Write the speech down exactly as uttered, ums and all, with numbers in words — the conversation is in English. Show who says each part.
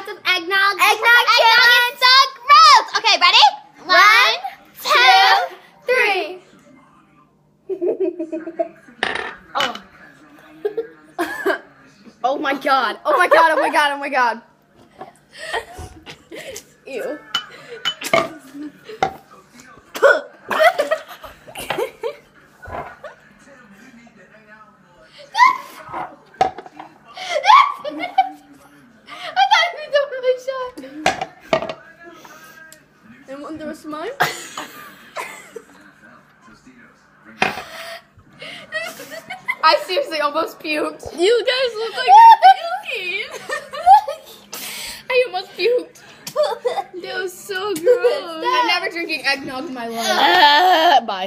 Speaker 1: of eggnog.
Speaker 2: Eggnog
Speaker 1: Eggnog is so gross. Okay, ready? One, two, three.
Speaker 2: Oh. Oh my god. Oh my god. Oh my god. Oh my god. Ew. And want the rest of mine? I seriously almost puked.
Speaker 3: You guys look like you're puking. I almost puked. That was so gross.
Speaker 2: I'm never drinking eggnog in my life.
Speaker 3: Uh, bye.